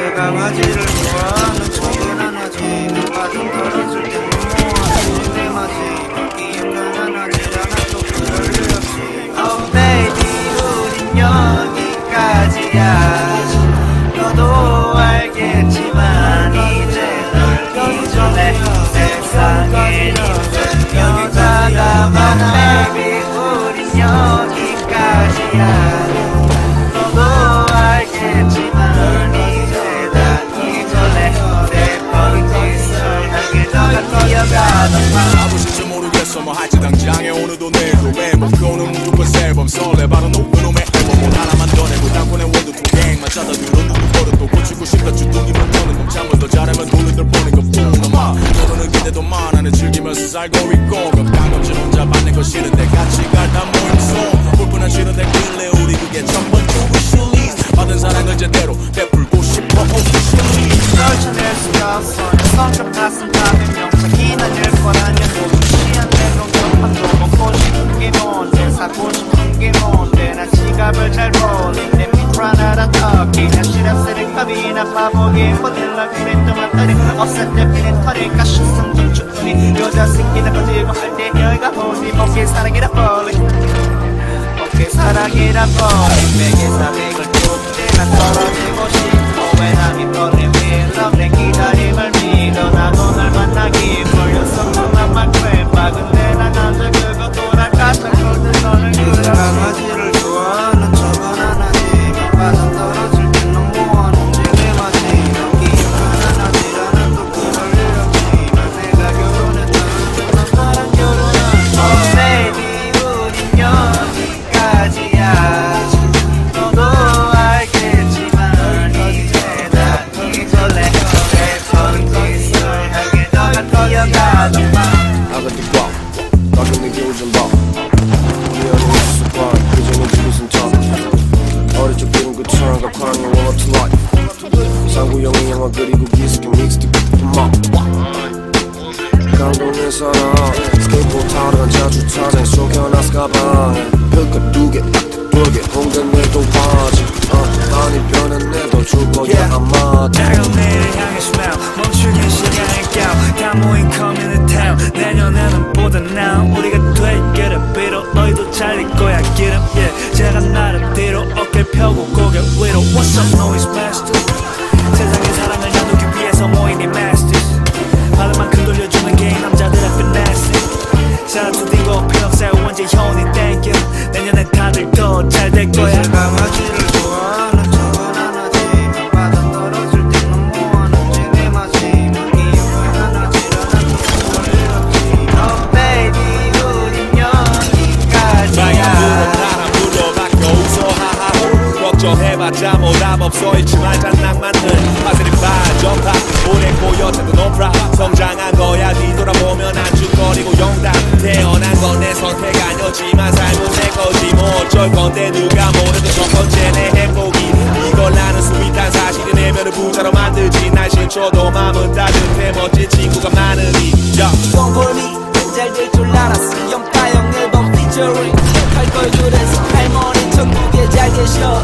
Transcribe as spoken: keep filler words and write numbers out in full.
강아지를 좋아하는 척은 안 하지. 빠져 떨어질 때 너무하지. 내 맞이 먹기에 편안하지 않아 또 그럴 리 없지. Oh baby 우린 여기까지야. 너도 알겠지만 이제 널 잊어내. 세상에 있는 여자가 많아. Baby 우린 여기까지야. 너도 알겠지만 이제 다 잊어내. 내 버릇짓을 향해 너가 뛰어가던 밤. 아버지인지 모르겠어 뭐 할지 당장에 오늘도 내일도 매 목표는 무조건 새 앨범 설레 바로 높은 놈의 앨범 하나만 더 내고 당권의 원두 두 갱만 찾아 들어 누구 버릇도 고치고 싶다 주둥이만 터는 건 잠을 더 잘하면 돈을 덜 버는 것뿐 아마 모르는 기대도 많아는 즐기면서 살고 있고 겁당 없이 혼자 받는 거 싫은데 같이 갈다 모임 속 불편한 싫은데 길래 우리 그게 첫 번째 wish 받은 사랑을 제대로 베풀고 싶어 officially 널 찾을 수가 없어. 내 성격 가슴 탑에 명작이 날릴 거란 연도 무시한 내 공격판도 먹고 싶은 게 뭔데 사고 싶은 게 뭔데 난 지갑을 잘 벌린 내 미트라나라 터키 난 시럽새를 컵이나 바보게 보들라 그랬던 맛들이 없을 때 피는 털이 가시성 좀 충분히 여자 새끼나 거지고 할 때 여기가 보니 먹기 사랑이라 벌리 먹기 사랑이라 벌리 베개 사백을 쫓대 난 떨어지고 싶어 왜 남이 뻔해 밀러 내 기다림을 믿어 나도 널 만나기 벌렸어 그만 그래 근데 난 남자 그거 돌아가서 골든 너를 그려 강아지를 좋아하는 척은 안 하지 빠져 떨어질 땐 너무하는지 내 맞이 먹기에 편안하지 않아 또 그럴 일 없지만 내가 결혼했다는 건 나랑 결혼한 Oh baby 우린 여기까지야 너도 알겠지만 이제 다 잊어내 내 버릇짓을 향해 너가 뛰어가던 밤 I got the guap, rockin' the 요즘 봐 우리 어린 습관 그제는 무슨 탑 어릴 적 들은 그 처음과 광야 warm up to life 상구형의 영화 그리고 비스킷 믹스틱 음악 강동에 살아 스케이트보드 타러 간 자주차장 속여놨어 가방에 흙가 두개 두개 홍대 내도 바지 많이 변한 내도 줄 거야 아마 작은 내일을 향해 smile 멈추긴 시간의 값 다 모인 community 내년에는 보다 나은 우리가 될 길을 빌어 너희도 잘릴 거야 기름 yeah 제가 나름대로 어깨 펴고 고개 위로 What's up noise masters 세상의 사랑을 나누기 위해서 모인 이 masters 받을 만큼 돌려주는 게 남자들의 finesse Shout out to Digo 피넉살 원재 현이 thank you 내년엔 다들 더 잘 될 거야 강아지를 좋아하는 척은 안 하지 빠져 떨어질 땐 너무하는지 내 맞이 먹기에 편안하지 않아 또 그럴 일 없지 Oh baby 우린 여기까지야 나랑 불러밖에 없어 하하호 걱정해봤자 뭐 답 없어 잊지 말자 낭만은 파슬이 빠져봐 오래 꼬여도 no problem 성장한 거야 뒤돌아보면 안죽거리고 용담 태어난 건 내 선택 아니었지만 삶은 내 거지 뭐 어쩔 건데 누가 뭐래도 첫 번째 내 행복이 이걸 나는 스윗한 사실이 내면을 부자로 만들지 날 싫어도 마음은 따뜻해 멋진 친구가 많으니 Don't call me 잘될 줄 알았어 영가형 앨범 featuring 할 걸 그래서 할머니 천국에 잘 계셔